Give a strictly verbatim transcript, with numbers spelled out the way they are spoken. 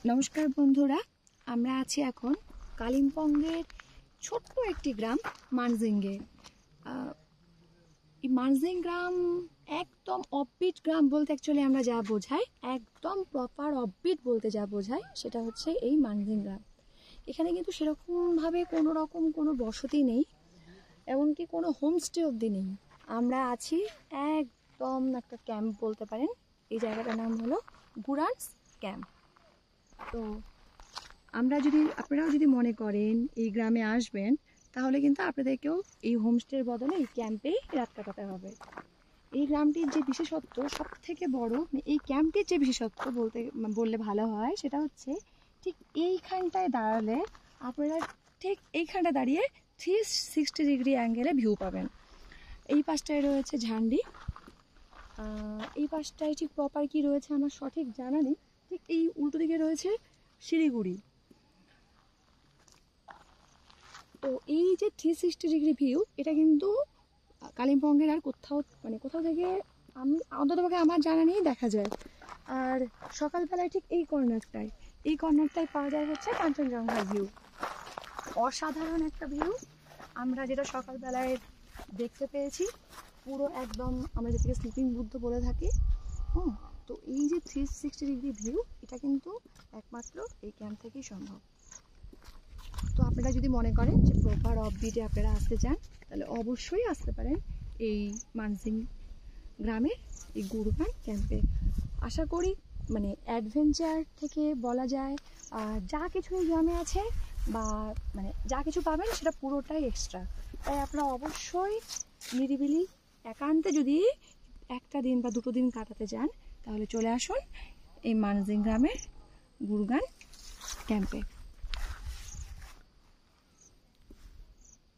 নমস্কার বন্ধুরা, আমরা আছি এখন কালিম্পংয়ের ছোট্ট একটি গ্রাম মানজিংয়ে। এই মানজিং গ্রাম একদম অফবিট গ্রাম বলতে অ্যাকচুয়ালি আমরা যা বোঝাই, একদম প্রপার অফবিট বলতে যা বোঝাই সেটা হচ্ছে এই মানজিং গ্রাম। এখানে কিন্তু সেরকমভাবে কোনো রকম কোনো বসতি নেই, এমনকি কোনো হোমস্টে অবধি নেই। আমরা আছি একদম একটা ক্যাম্প বলতে পারেন। এই জায়গাটার নাম হলো গুরান্স ক্যাম্প। তো আমরা যদি আপনারাও যদি মনে করেন এই গ্রামে আসবেন, তাহলে কিন্তু আপনাদেরকেও এই হোমস্টের বদলে এই ক্যাম্পেই রাত কাটাতে হবে। এই গ্রামটির যে বিশেষত্ব সব থেকে বড়, এই ক্যাম্পটির যে বিশেষত্ব বলতে বললে ভালো হয়, সেটা হচ্ছে ঠিক এইখানটায় দাঁড়ালে আপনারা ঠিক এইখানটা দাঁড়িয়ে থ্রি সিক্সটি ডিগ্রি অ্যাঙ্গেলে ভিউ পাবেন। এই পাশটায় রয়েছে ঝান্ডি, এই পাশটায় ঠিক প্রপার কি রয়েছে আমার সঠিক জানা নেই। ঠিক এই উল্টো দিকে রয়েছে শিলিগুড়ি। তো এই যে থ্রি সিক্সটি ডিগ্রি ভিউ, এটা কিন্তু কালিম্পংয়ের আর কোথাও মানে কোথাও থেকে আমি অন্ততপক্ষে আমার জানা নেই দেখা যায়। আর সকালবেলায় ঠিক এই কর্নারটায় এই কর্নারটায় পাওয়া যায় হচ্ছে কাঞ্চনজঙ্ঘার ভিউ। অসাধারণ একটা ভিউ আমরা যেটা সকালবেলায় দেখতে পেয়েছি, পুরো একদম আমরা যেটাকে স্লিপিং বুদ্ধ বলে থাকি। হুম তো এই যে থ্রি সিক্সটি ডিগ্রি ভিউ, এটা কিন্তু একমাত্র এই ক্যাম্প থেকেই সম্ভব। তো আপনারা যদি মনে করেন যে প্রপার অফবিটে আপনারা আসতে চান, তাহলে অবশ্যই আসতে পারেন এই মানজিং গ্রামের এই গুরগান ক্যাম্পে। আশা করি মানে অ্যাডভেঞ্চার থেকে বলা যায় যা কিছু এই গ্রামে আছে বা মানে যা কিছু পাবেন সেটা পুরোটাই এক্সট্রা। তাই আপনারা অবশ্যই নিরিবিলি একান্তে যদি একটা দিন বা দুটো দিন কাটাতে চান, তাহলে চলে আসুন এই মানজিং গ্রামের গুরগান ক্যাম্পে।